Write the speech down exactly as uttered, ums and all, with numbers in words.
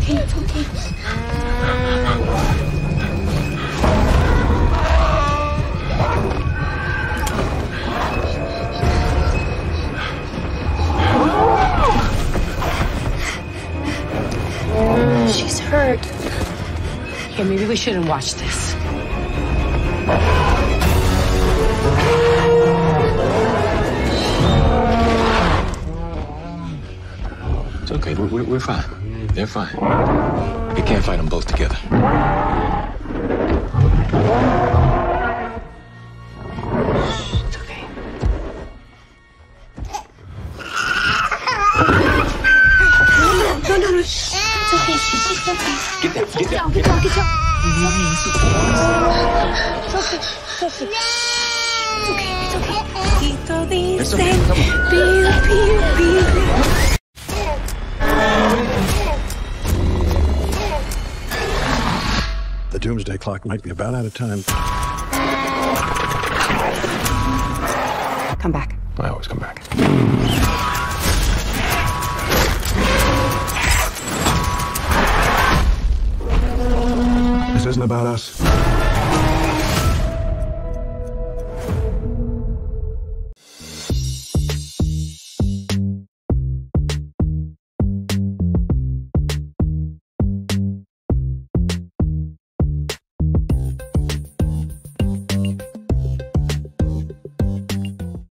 okay, it's okay. She's hurt. Here, maybe we shouldn't watch this. It's okay. We're, we're, we're fine. They're fine. You can't fight them both together. It's okay. No, no, no. It's okay. It's okay. Get down. Get down. Get down. Get down. Nice. It's okay. It's okay. It's okay. It's okay. It's okay. Come on. The doomsday clock might be about out of time. Come back. I always come back. This isn't about us.